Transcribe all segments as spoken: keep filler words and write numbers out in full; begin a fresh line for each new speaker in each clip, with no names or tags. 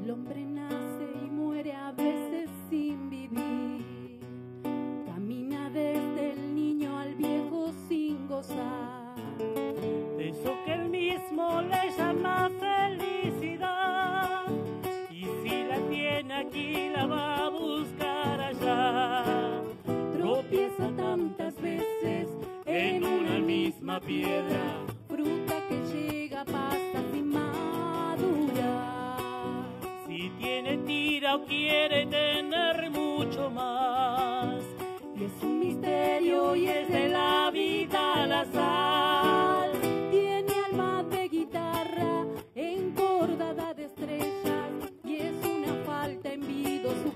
El hombre nace y muere a veces sin vivir, camina desde el niño al viejo sin gozar
de eso que él mismo le llama felicidad, y si la tiene aquí la va a buscar allá.
Tropieza tantas veces
En una misma piedra,
fruta que llega pasa sin madurar.
si tiene tira o quiere tener mucho más,
Y es un misterio y es de la vida la sal. Tiene alma de guitarra encordada de estrellas y es una falta envido su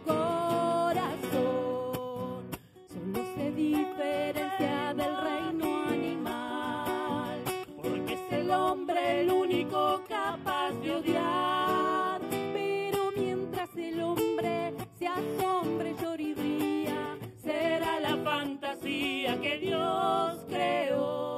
corazón. Solo se diferencia del reino animal,
porque
es el hombre el único capaz de odiar. Pero mientras el hombre se asombre, llore y ría, será la fantasía que Dios creó.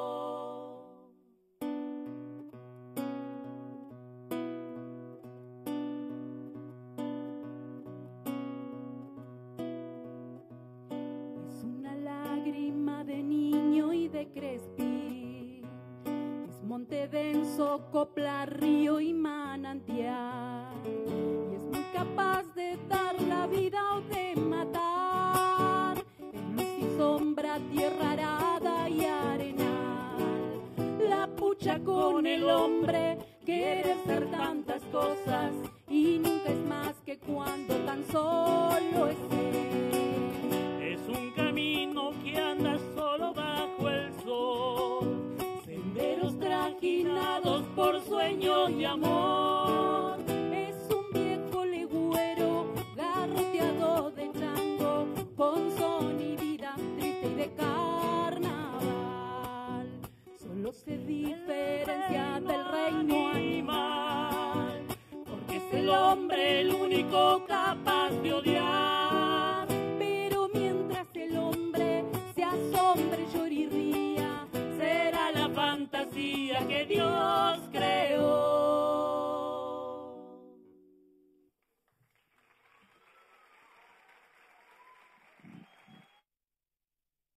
Es una lágrima de niño y de Crespi, es monte denso, copla, río y manantial, y es muy capaz de dar la vida o de matar, es luz y sombra, tierra arada y arenal. La pucha con el hombre quiere ser tantas cosas y nunca es más que cuando tan solo es él.
es un camino que anda solo bajo el sol,
Senderos trajinados por sueños de amor. Es un viejo legüero garroteado de chango, con son y vida triste y de carnaval. Solo se diferencia del reino animal, porque es el hombre el único capaz de odiar. Pero mientras el hombre se asombre, llore y ría, será la fantasía que Dios creó.